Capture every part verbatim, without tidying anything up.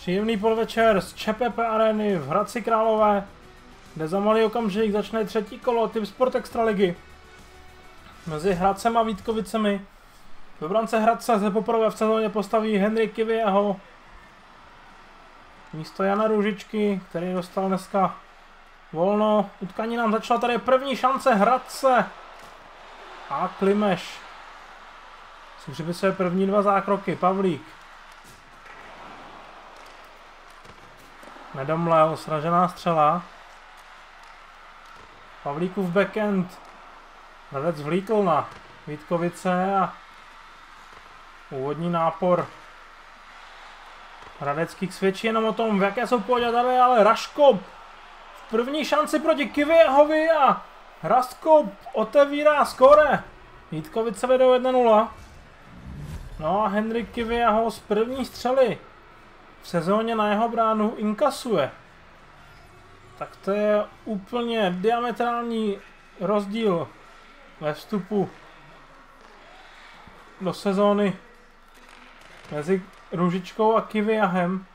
Příjemný podvečer z ČPP Areny v Hradci Králové, kde za malý okamžik začne třetí kolo Typ Sport Extraligy. Mezi Hradcem a Vítkovicemi do brance Hradce se poprvé v sezóně postaví Henrik Kiviaho místo Jana Růžičky, který dostal dneska volno. Utkání nám začala, tady první šance Hradce a Klimeš si připisuje první dva zákroky. Pavlík nedomlel, sražená střela. Pavlíkův backhand Hradec vlítl na Vítkovice a úvodní nápor hradeckých svědčí jenom o tom, v jaké jsou pořady, ale Raškop v první šanci proti Kiviahovi a Raškop otevírá skóre. Vítkovice vedou jedna nula. No a Henrik Kiviaho z první střely v sezóně na jeho bránu inkasuje. Tak to je úplně diametrální rozdíl ve vstupu do sezóny mezi Růžičkou a Kiviahem.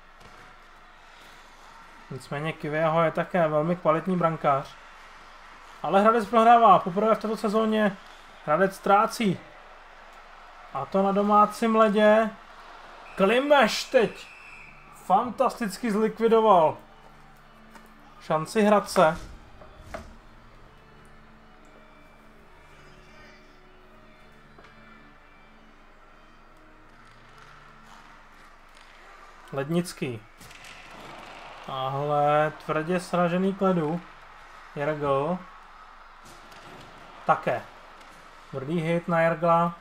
Nicméně Kiviaho je také velmi kvalitní brankář. Ale Hradec prohrává. Poprvé v této sezóně Hradec ztrácí. A to na domácím ledě. Klimeš teď fantasticky zlikvidoval šanci Hradce. Lednický. Tahle tvrdě sražený k ledu. Jergl. Také. Tvrdý hit na Jergla.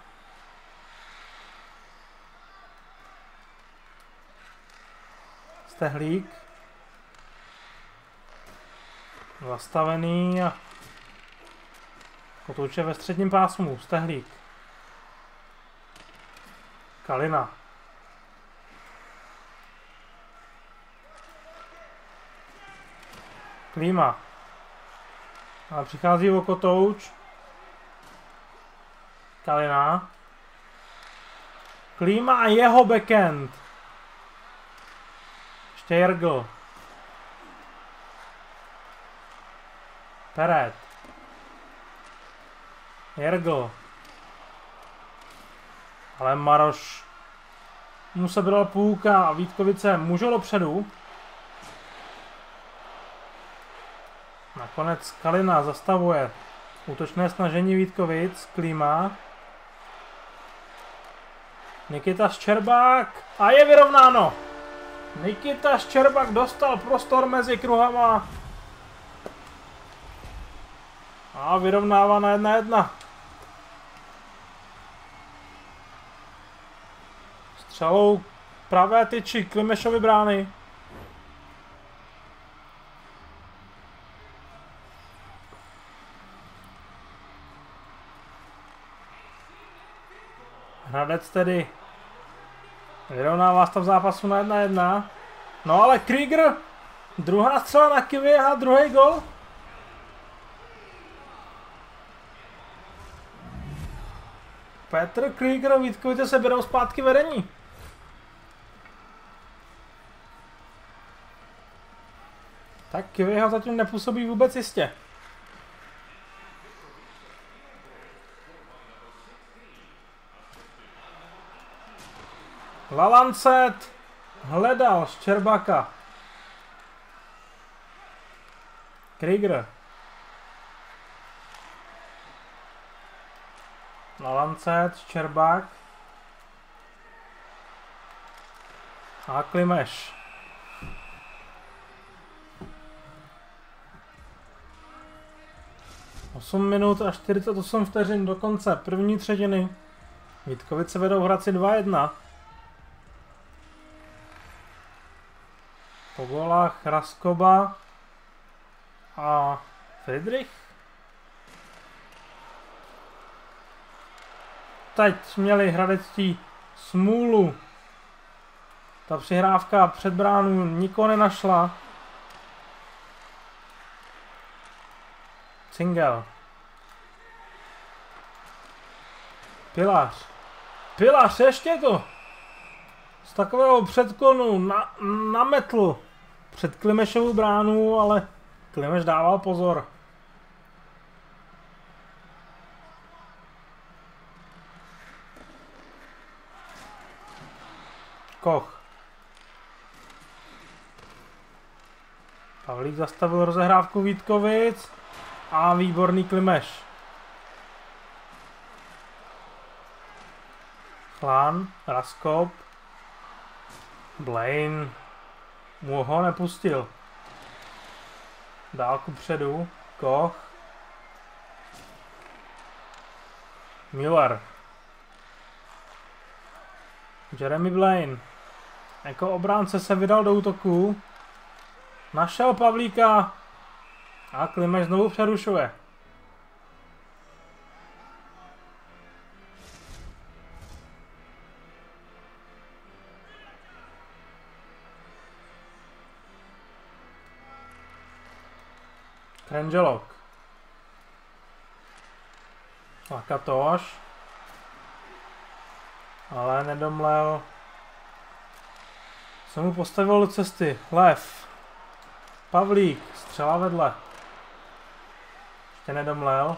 Stehlík. Zastavený a kotouče ve středním pásmu. Stehlík. Kalina. Klíma. A přichází o kotouč. Kalina. Klíma a jeho backhand. Ještě Jergl. Peret. Jergl. Ale Maroš mu se bral půlka a Vítkovice můžou dopředu. Nakonec Kalina zastavuje útočné snažení Vítkovic. Klíma. Nikita Ščerbák a je vyrovnáno. Nikita Ščerbák dostal prostor mezi kruhama a vyrovnává na jedna jedna. Střelou pravé tyči Klimešovy brány. Hradec tedy vyrovnává stav zápasu na jedna jedna. No ale Krieger, druhá střela na Kiviaha, druhý gol. Petr Krieger, Vítkovice se berou zpátky vedení. Tak Kiviaha zatím nepůsobí vůbec jistě. Lalancet hledal Ščerbáka. Krieger. Lalancet, Ščerbák. A Klimeš. osm minut a čtyřicet osm vteřin do konce první třetiny. Vítkovice vedou v Hradci dva jedna. Po gólách Raskoba a Friedrich. Teď měli hradečtí smůlu. Ta přihrávka před bránu nikoho nenašla. Cingel. Pilař. Pilař, ještě to Z takového předklonu na, nametl před Klimešovu bránu, ale Klimeš dával pozor. Koch. Pavlík zastavil rozehrávku Vítkovic a výborný Klimeš. Chlán, Raskop, Blaine mu ho nepustil. Dál kupředu, Koch, Miller, Jeremy Blaine. Jako obránce se vydal do útoku, našel Pavlíka a Klimeš znovu přerušuje. Krenželok. Lakatoš. Ale nedomlel. Se mu postavil do cesty. Lev. Pavlík. Střela vedle. Ještě nedomlel.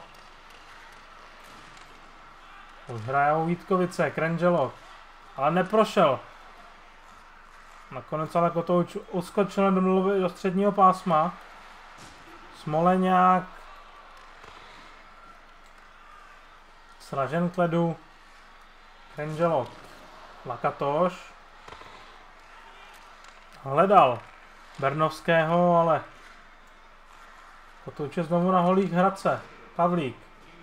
Už hrajou Vítkovice. Krenželok. Ale neprošel. Nakonec ale Kotouč uskočil do, do středního pásma. Smoleňák. Sražen k ledu. Krenželok. Lakatoš. Hledal Bernovského, ale Kotouč je znovu na holých Hradce. Pavlík.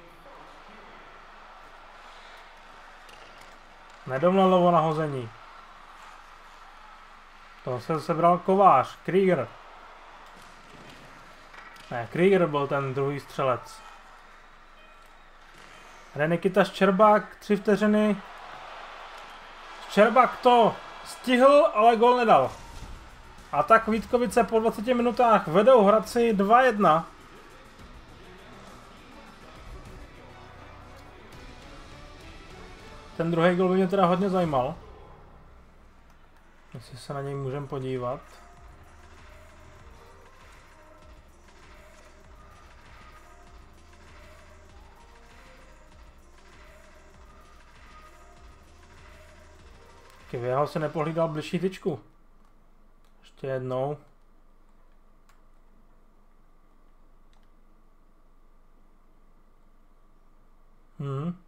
Nedomlel lovo na hození. To se sebral Kovář. Krieger. Ne, Krieger byl ten druhý střelec. Hraje Nikita Ščerbák, tři vteřiny. Ščerbák to stihl, ale gól nedal. A tak Vítkovice po dvaceti minutách vedou Hradci dva jedna. Ten druhý gól by mě teda hodně zajímal. Jestli se na něj můžeme podívat. Kvěho se nepohlídal bližší tyčku. Ještě jednou. Hmm.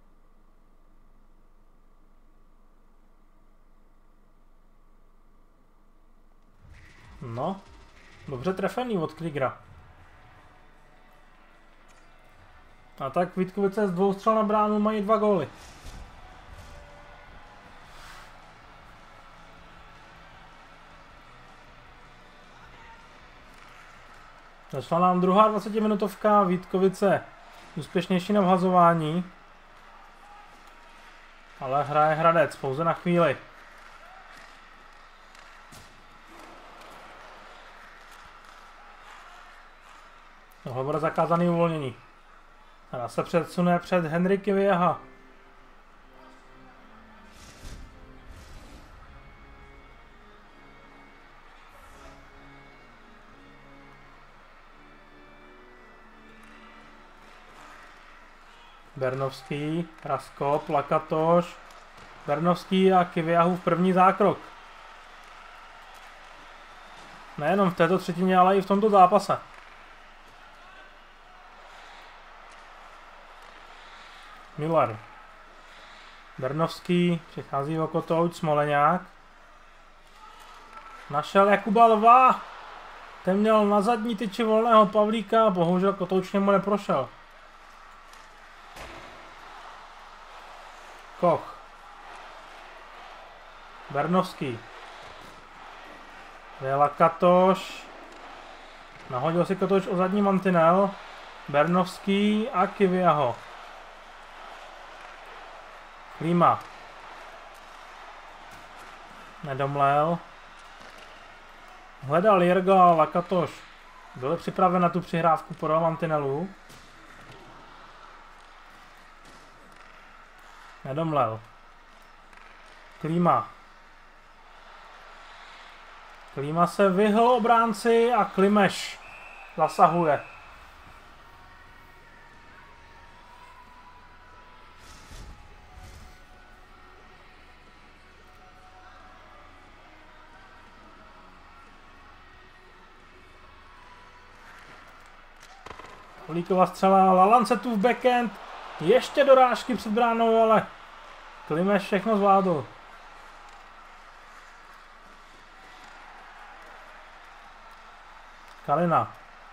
No. Dobře trefený od Kriegera. A tak Vítkovice z dvou střel na bránu mají dva góly. Začala nám druhá dvacetiminutovka, Vítkovice úspěšnější na vhazování. Ale hraje Hradec pouze na chvíli. Tohle bude zakázaný uvolnění. Hra se předsune před Henriky Vieha. Bernovský, Raskop, Lakatoš, Bernovský a Kvěhův první zákrok. Nejenom v této třetině, ale i v tomto zápase. Miller. Bernovský, přichází o Kotouč, Smoleňák. Našel Jakuba Lva. Ten měl na zadní tyči volného Pavlíka, bohužel Kotouč němu neprošel. Koch. Bernovský. Vela Katoš. Nahodil si Kotouč o zadní mantinel. Bernovský a Kivyaho. Klíma. Nedomlel. Hledal Jirga a Lakatoš. Byl připraven na tu přihrávku podél mantinelu. Nedomlel. Klíma. Klíma se vyhl obránci a Klimeš zasahuje. Pavlíková střela, Lalancetu v backhand, ještě dorážky před bránou, ale Klimeš všechno zvládl. Kalina.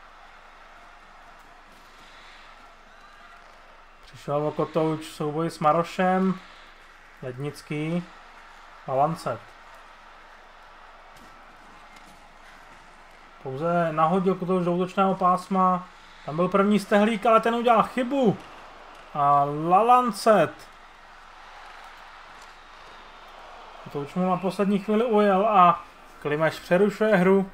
Přišel Vokotouč v souboji s Marošem, Lednický a Lancet. Pouze nahodil Kotouč do útočného pásma. Tam byl první Stehlík, ale ten udělal chybu. A Lalancet. Kotouč mu na poslední chvíli ujel a Klimeš přerušuje hru.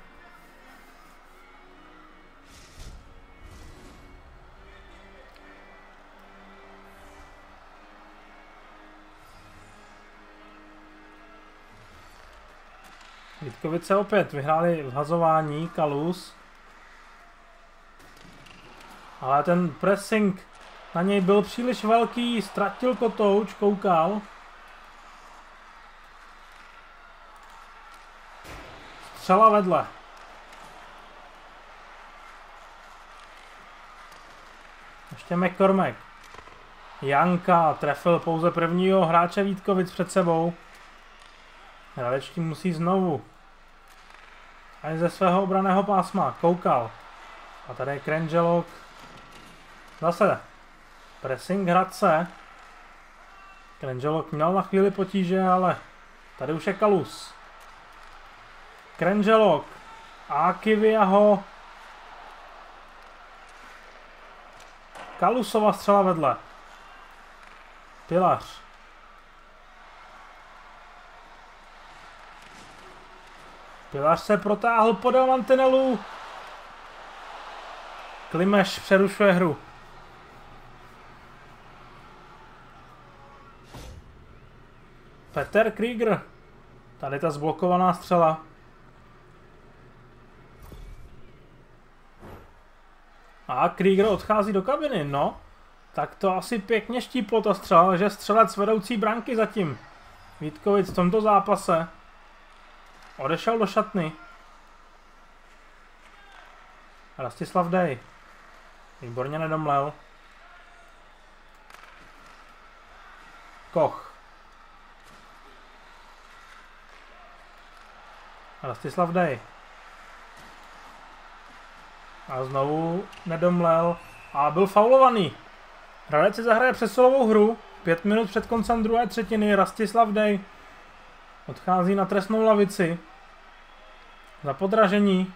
Vítkovice opět vyhráli vhazování, Kalus. Ale ten pressing na něj byl příliš velký, ztratil Kotouč, koukal. Střela vedle. Ještě McCormack. Janka trefil pouze prvního hráče Vítkovic před sebou. Hradečtí musí znovu. Ani ze svého obraného pásma. Koukal. A tady je Krenželok. Zase. Pressing Hradce. Krenželok měl na chvíli potíže, ale tady už je Kalus. Krenželok. A Kiviaho. Kalusova střela vedle. Pilař. Pilař se protáhl podél mantinelu. Klimeš přerušuje hru. Petr Krieger. Tady ta zblokovaná střela. A Krieger odchází do kabiny, no. Tak to asi pěkně štíplo ta střela, že střelec vedoucí branky zatím. Vítkovic v tomto zápase odešel do šatny. Rastislav Dej. Výborně nedomlel. Koch. Rastislav Dej. A znovu nedomlel. A byl faulovaný. Hradec si zahraje přesilovou hru. Pět minut před koncem druhé třetiny. Rastislav Dej odchází na trestnou lavici. Za podražení.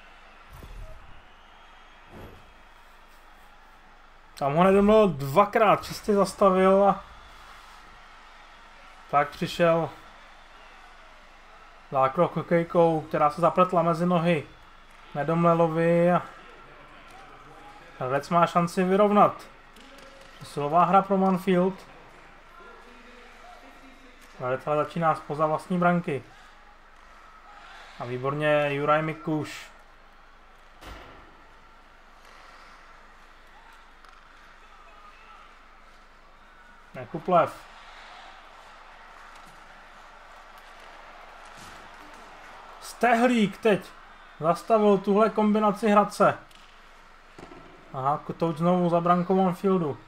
Tam ho nedomlel dvakrát. Čistě zastavil a pak přišel zákrok hokejkou, která se zapletla mezi nohy Nedomlelovi a Hradec má šanci vyrovnat. Silová hra pro Manfield. Hradec ale začíná zpoza vlastní branky. A výborně Juraj Mikuš. Nekuplev. Stehlík teď zastavil tuhle kombinaci Hradce. Aha, Kotouč znovu za brankou Manfieldu.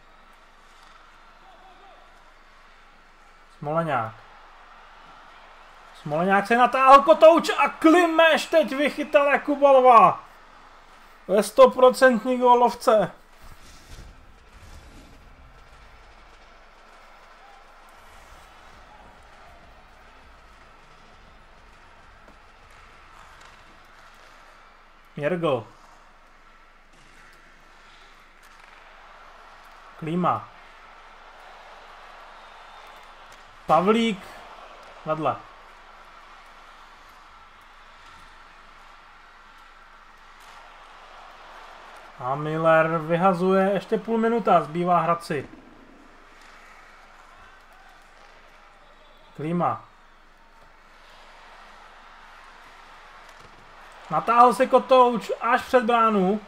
Smoleňák. Smoleňák se natáhl, Kotouč a Klimeš teď vychytal Jakubalová. Ve stoprocentní gólovce. Jergl. Klíma. Pavlík. Vedle. A Miller vyhazuje, ještě půl minuta, zbývá Hradci. Klíma. Natáhl si Kotouč až před bránu.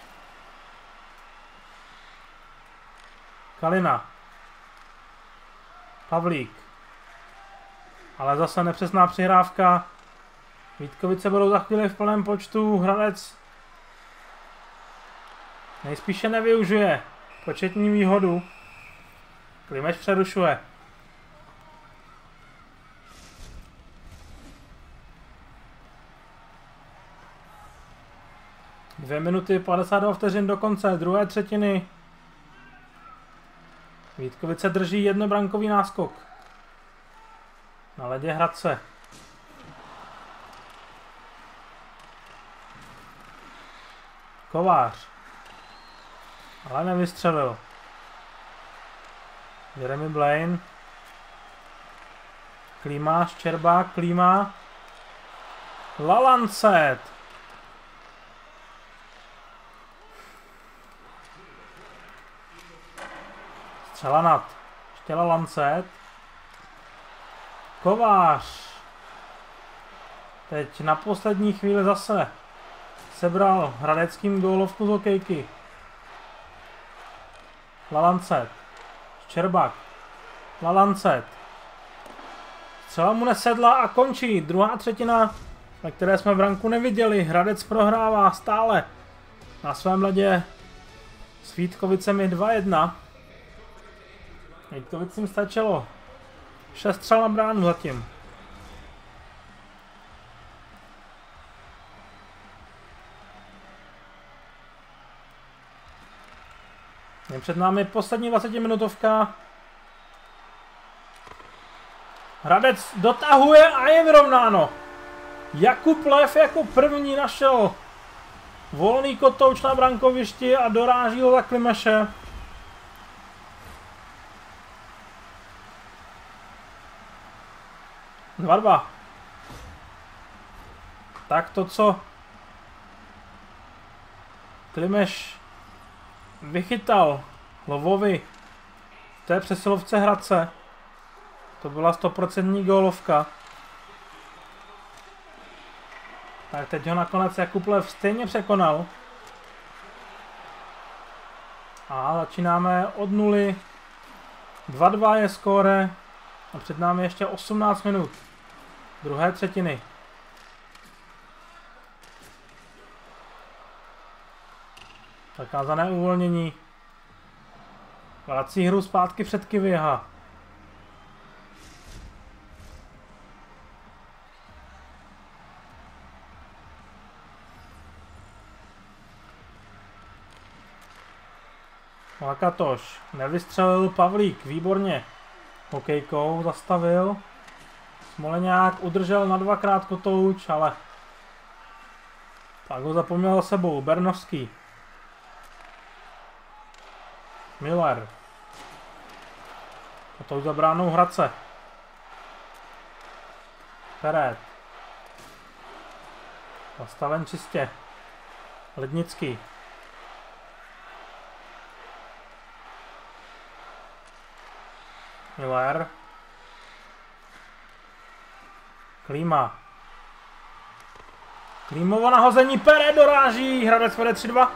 Kalina. Pavlík. Ale zase nepřesná přihrávka. Vítkovice budou za chvíli v plném počtu. Hradec nejspíše nevyužije početní výhodu. Klimeš přerušuje. Dvě minuty padesát dva vteřin do konce druhé třetiny. Vítkovice drží jednobrankový náskok. Na ledě Hradce. Kovář. Ale nevystřelil. Jeremy Blaine. Klíma, Ščerbák, Klíma. Lalancet. Střela nad. Štěla Lancet. Kovář. Teď na poslední chvíli zase sebral hradeckým gólovku z hokejky. Lalancet. Ščerbák. Lalancet. Střela mu nesedla a končí. Druhá třetina, na které jsme branku neviděli. Hradec prohrává stále na svém ledě s Vítkovicemi dva jedna. Vítkovicím stačilo šest střel na bránu zatím. Je před námi poslední dvacetiminutovka. Hradec dotahuje a je vyrovnáno. Jakub Lev jako první našel volný Kotouč na brankovišti a doráží ho za Klimeše. dva dva. Tak to, co Klimeš vychytal Lovovi v té přesilovce Hradce, to byla stoprocentní gólovka. Tak teď ho nakonec Jakub Lev stejně překonal. A začínáme od nuly. dva dva je skóre a před námi ještě osmnáct minut druhé třetiny. Zakázané uvolnění. Vrací hru zpátky před Kivěha. Lakatoš. Nevystřelil Pavlík. Výborně. Hokejkou zastavil. Smoleňák udržel na dvakrát Kotouč, ale tak ho zapomněl za sebou. Bernovský. Miller. Kotouč za bránou Hradce. Peret. Zastaven čistě. Lednický. Miller. Klíma. Klímovo nahození, Pere doráží, Hradec vede tři dva.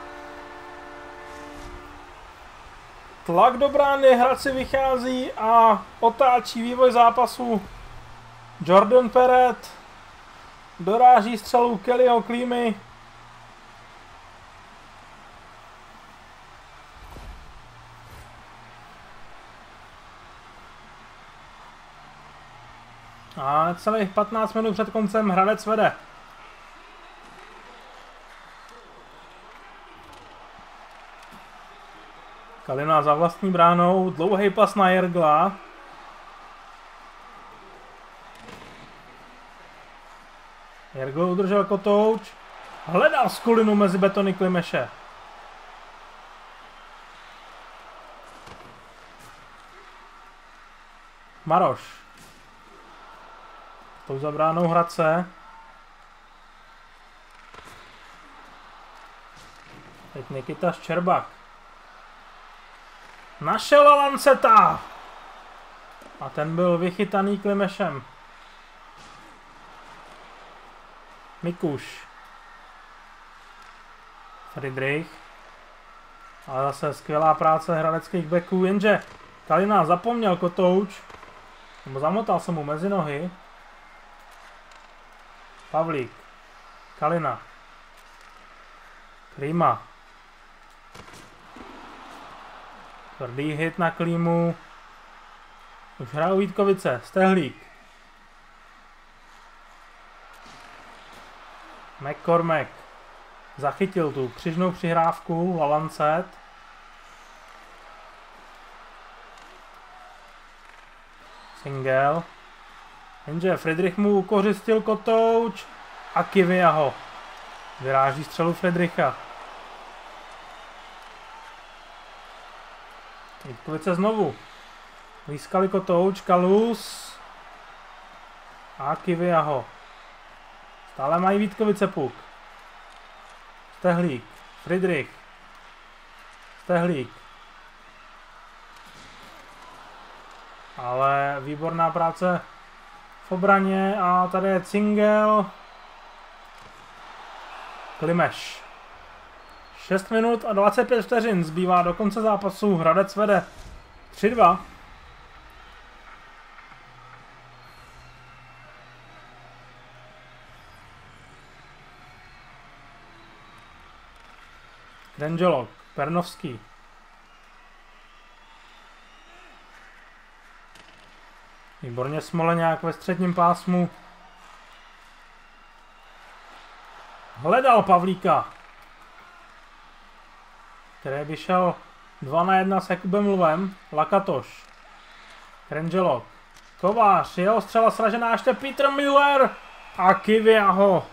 Tlak do brány, Hradci vychází a otáčí vývoj zápasu. Jordan Peret doráží střelu Kellyho Klímy. A celých patnáct minut před koncem Hradec vede. Kalina za vlastní bránou, dlouhý pas na Jergla. Jergl udržel Kotouč. Hledal skulinu mezi betony Klimeše. Maroš. Tou za bránou Hradce. Teď Nikita Ščerbák. Našel Lanceta. A ten byl vychytaný Klimešem. Mikuš. Friedrich. Ale zase skvělá práce hradeckých backů, jenže Kalina zapomněl kotouč. Nebo zamotal se mu mezi nohy. Pavlík. Kalina. Klíma. Tvrdý hit na Klímu. Už hrajou Vítkovice. Stehlík. McCormack. Zachytil tu křižnou přihrávku. Lalancet. Single. Jenže Friedrich mu ukořistil kotouč a Kivia ho. Vyráží střelu Friedricha. Vítkovice znovu. Lískali kotouč, Kalus a Kivia ho. Stále mají Vítkovice puk. Stehlík, Friedrich. Stehlík. Ale výborná práce v obraně a tady je Cingel. Klimeš. šest minut a dvacet pět vteřin zbývá do konce zápasu. Hradec vede tři dva. Krenželok, Pernovský. Výborně Smoleňák ve středním pásmu. Hledal Pavlíka, který vyšel dva na jedna s Jakubem Lvem. Lakatoš. Krenželok. Kovář, jeho střela sražená ještě Peter Müller a Kivia ho.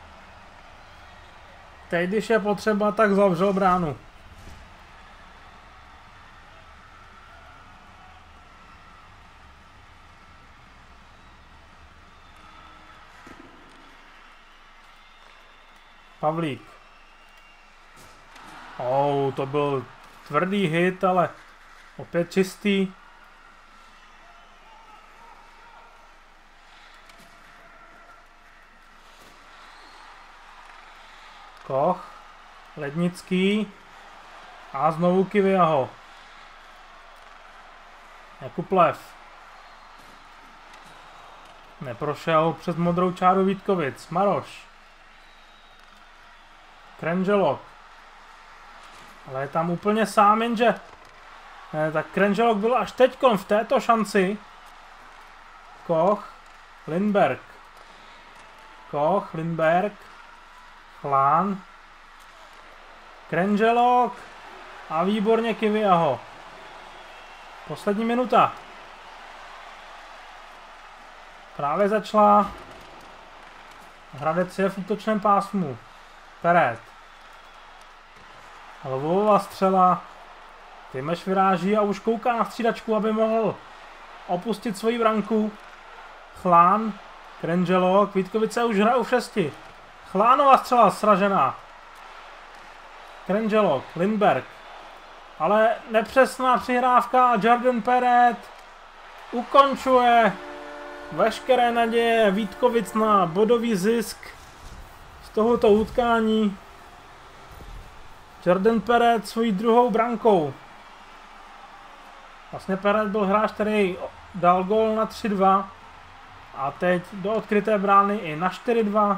Teď, když je potřeba, tak zavřel bránu. Pavlík. Oh, to byl tvrdý hit, ale opět čistý. Koch, Lednický a znovu Kiviaho. Jakub Lev. Neprošel přes modrou čáru Vítkovic. Maroš. Krenželok. Ale je tam úplně sám, jenže ne, tak Krenželok byl až teďkon v této šanci. Koch, Lindberg. Koch, Lindberg. Chlán. Krenželok. A výborně Kiviaho. Poslední minuta. Právě začala. Hradec je v útočném pásmu. Peret. Lvová střela. Klimeš vyráží a už kouká na střídačku, aby mohl opustit svoji branku. Chlán. Krenželok. Vítkovice už hrajou v šesti. Chlánová střela sražená. Krenželok. Lindberg. Ale nepřesná přihrávka a Jordan Peret ukončuje veškeré naděje Vítkovic na bodový zisk z tohoto utkání. Jordan Peret svojí druhou brankou. Vlastně Peret byl hráč, který dal gól na tři dva a teď do odkryté brány i na čtyři dva.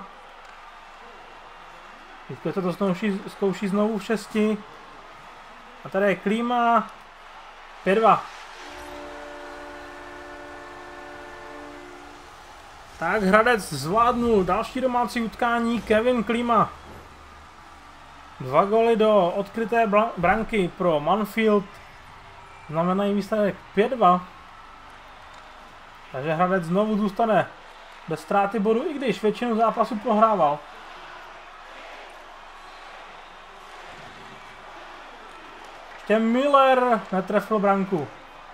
Vítkovice to zkouší, zkouší znovu v šesti. A tady je Klíma. pět dva. Tak Hradec zvládnul další domácí utkání. Kevin Klíma. Dva góly do odkryté branky pro Manfield. Znamenají výsledek pět dva. Takže Hradec znovu zůstane bez ztráty bodu, i když většinu zápasu prohrával. Ještě Müller netrefil branku.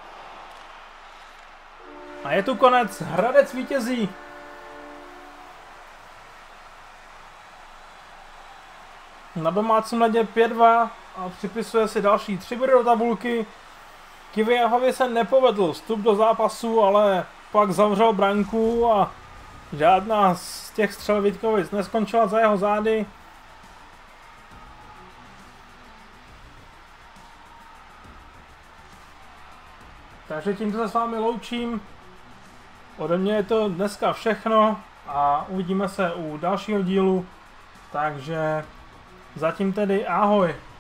A je tu konec. Hradec vítězí. Na domácím ledě pět dva a připisuje si další tři body do tabulky. Kiviahovi se nepovedl vstup do zápasu, ale pak zavřel branku a žádná z těch střel Vítkovic neskončila za jeho zády. Takže tímto se s vámi loučím. Ode mě je to dneska všechno a uvidíme se u dalšího dílu. Takže zatím tedy ahoj.